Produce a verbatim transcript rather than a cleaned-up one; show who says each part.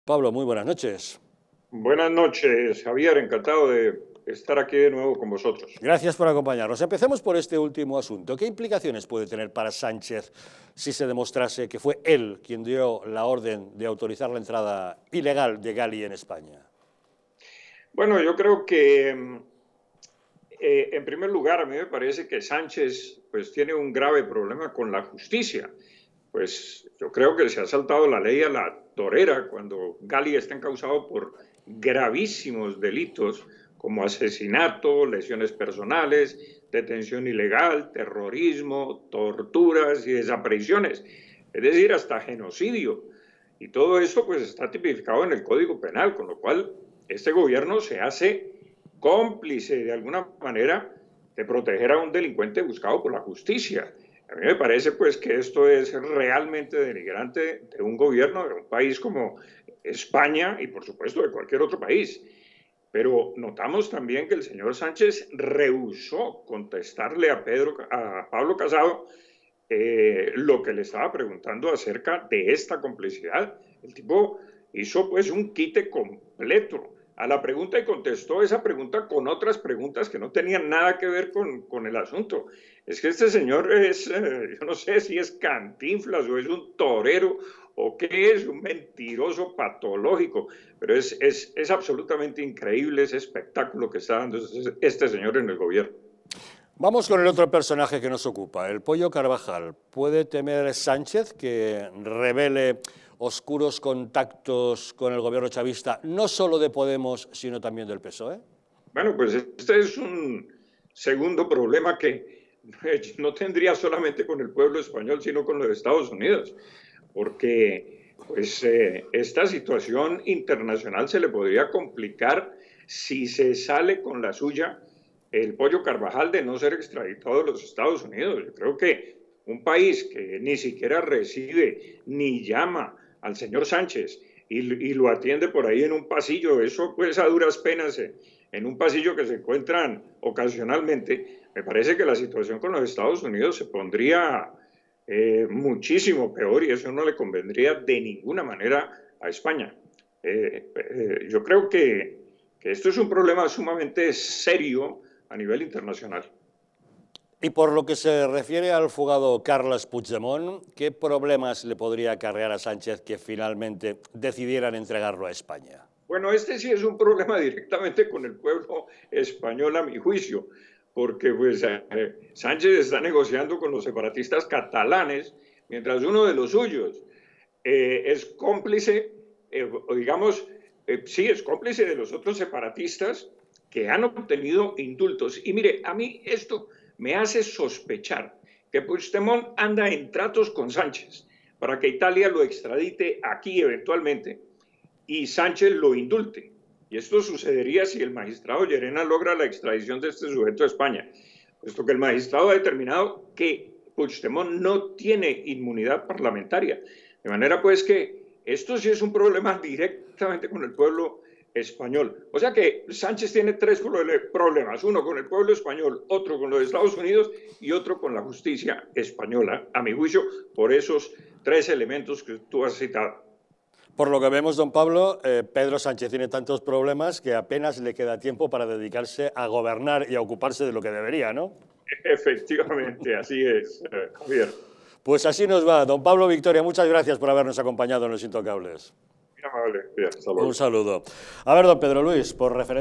Speaker 1: Pablo, muy buenas noches.
Speaker 2: Buenas noches, Javier. Encantado de estar aquí de nuevo con vosotros.
Speaker 1: Gracias por acompañarnos. Empecemos por este último asunto. ¿Qué implicaciones puede tener para Sánchez si se demostrase que fue él quien dio la orden de autorizar la entrada ilegal de Gali en España?
Speaker 2: Bueno, yo creo que, eh, en primer lugar, a mí me parece que Sánchez pues, tiene un grave problema con la justicia. Pues yo creo que se ha saltado la ley a la torera cuando Gali está encausado por gravísimos delitos como asesinato, lesiones personales, detención ilegal, terrorismo, torturas y desapariciones, es decir, hasta genocidio. Y todo esto pues está tipificado en el Código Penal, con lo cual este gobierno se hace cómplice de alguna manera de proteger a un delincuente buscado por la justicia. A mí me parece pues que esto es realmente denigrante de un gobierno, de un país como España y por supuesto de cualquier otro país. Pero notamos también que el señor Sánchez rehusó contestarle a, Pedro, a Pablo Casado eh, lo que le estaba preguntando acerca de esta complicidad. El tipo hizo pues un quite completo a la pregunta y contestó esa pregunta con otras preguntas que no tenían nada que ver con, con el asunto. Es que este señor es, eh, yo no sé si es Cantinflas o es un torero o qué es, un mentiroso patológico, pero es, es, es absolutamente increíble ese espectáculo que está dando este señor en el gobierno.
Speaker 1: Vamos con el otro personaje que nos ocupa, el Pollo Carvajal. ¿Puede temer Sánchez que revele oscuros contactos con el gobierno chavista, no solo de Podemos, sino también del P S O E?
Speaker 2: Bueno, pues este es un segundo problema que no tendría solamente con el pueblo español, sino con los Estados Unidos, porque pues eh, esta situación internacional se le podría complicar si se sale con la suya el Pollo Carvajal de no ser extraditado de los Estados Unidos. Yo creo que un país que ni siquiera recibe ni llama al señor Sánchez y, y lo atiende por ahí en un pasillo, eso pues a duras penas eh, en un pasillo que se encuentran ocasionalmente, me parece que la situación con los Estados Unidos se pondría eh, muchísimo peor y eso no le convendría de ninguna manera a España. Eh, eh, yo creo que, que esto es un problema sumamente serio a nivel internacional.
Speaker 1: Y por lo que se refiere al fugado Carles Puigdemont, ¿qué problemas le podría acarrear a Sánchez que finalmente decidieran entregarlo a España?
Speaker 2: Bueno, este sí es un problema directamente con el pueblo español, a mi juicio, porque pues, eh, Sánchez está negociando con los separatistas catalanes, mientras uno de los suyos eh, es cómplice, eh, o digamos, eh, sí, es cómplice de los otros separatistas que han obtenido indultos. Y mire, a mí esto me hace sospechar que Puigdemont anda en tratos con Sánchez para que Italia lo extradite aquí eventualmente y Sánchez lo indulte. Y esto sucedería si el magistrado Llerena logra la extradición de este sujeto a España, puesto que el magistrado ha determinado que Puigdemont no tiene inmunidad parlamentaria. De manera pues que esto sí es un problema directamente con el pueblo español. O sea que Sánchez tiene tres problemas, uno con el pueblo español, otro con los Estados Unidos y otro con la justicia española, a mi juicio, por esos tres elementos que tú has citado.
Speaker 1: Por lo que vemos, don Pablo, eh, Pedro Sánchez tiene tantos problemas que apenas le queda tiempo para dedicarse a gobernar y a ocuparse de lo que debería, ¿no?
Speaker 2: Efectivamente, así es, eh, Javier.
Speaker 1: Pues así nos va. Don Pablo Victoria, muchas gracias por habernos acompañado en Los Intocables.
Speaker 2: Muy amable. Bien, hasta luego.
Speaker 1: Un saludo. A ver, don Pedro Luis, por referencia